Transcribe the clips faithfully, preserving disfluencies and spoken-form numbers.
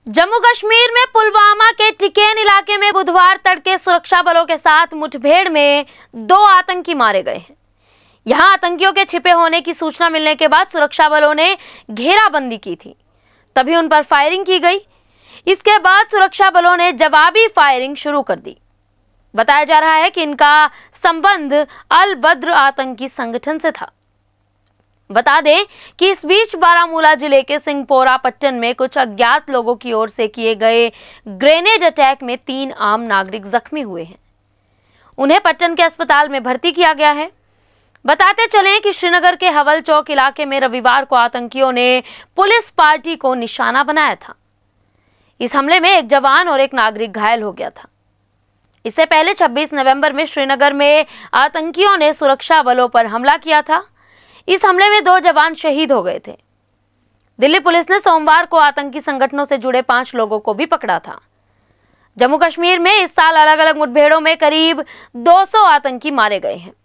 जम्मू कश्मीर में पुलवामा के टिकेन इलाके में बुधवार तड़के सुरक्षा बलों के साथ मुठभेड़ में दो आतंकी मारे गए हैं। यहां आतंकियों के छिपे होने की सूचना मिलने के बाद सुरक्षा बलों ने घेराबंदी की थी, तभी उन पर फायरिंग की गई। इसके बाद सुरक्षा बलों ने जवाबी फायरिंग शुरू कर दी। बताया जा रहा है कि इनका संबंध अल बद्र आतंकी संगठन से था। बता दें कि इस बीच बारामूला जिले के सिंहपोरा पट्टन में कुछ अज्ञात लोगों की ओर से किए गए ग्रेनेड अटैक में तीन आम नागरिक जख्मी हुए हैं। उन्हें पट्टन के अस्पताल में भर्ती किया गया है। बताते चलें कि श्रीनगर के हवल चौक इलाके में रविवार को आतंकियों ने पुलिस पार्टी को निशाना बनाया था। इस हमले में एक जवान और एक नागरिक घायल हो गया था। इससे पहले छब्बीस नवंबर में श्रीनगर में आतंकियों ने सुरक्षा बलों पर हमला किया था। इस हमले में दो जवान शहीद हो गए थे। दिल्ली पुलिस ने सोमवार को आतंकी संगठनों से जुड़े पांच लोगों को भी पकड़ा था। जम्मू कश्मीर में इस साल अलग अलग मुठभेड़ों में करीब दो सौ आतंकी मारे गए हैं।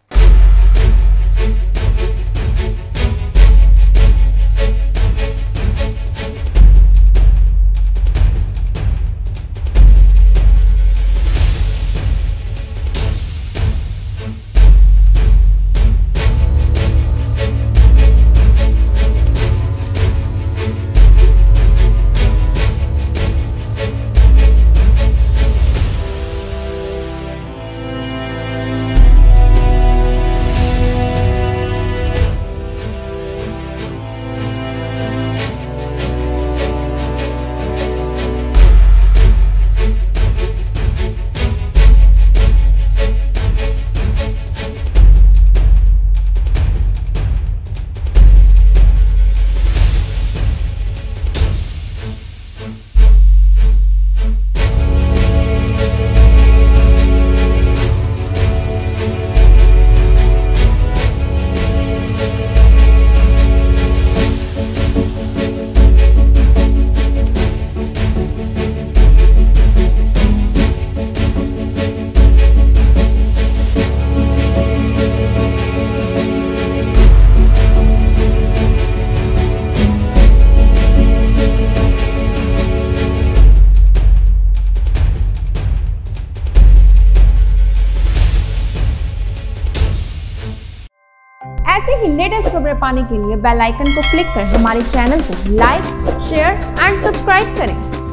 ऐसे ही लेटेस्ट खबरें पाने के लिए बेल आइकन को क्लिक कर हमारे चैनल को लाइक, शेयर एंड सब्सक्राइब करें।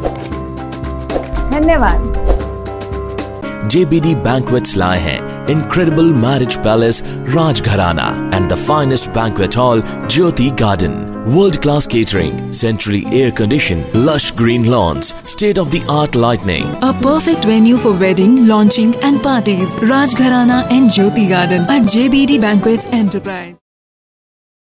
धन्यवाद। J B D Banquets लाए हैं Incredible Marriage Palace Rajgharana and the finest banquet hall Jyoti Garden. World-class catering, centrally air-conditioned, lush green lawns, state-of-the-art lighting. A perfect venue for wedding, launching and parties. Rajgharana and Jyoti Garden at J B D Banquets Enterprise.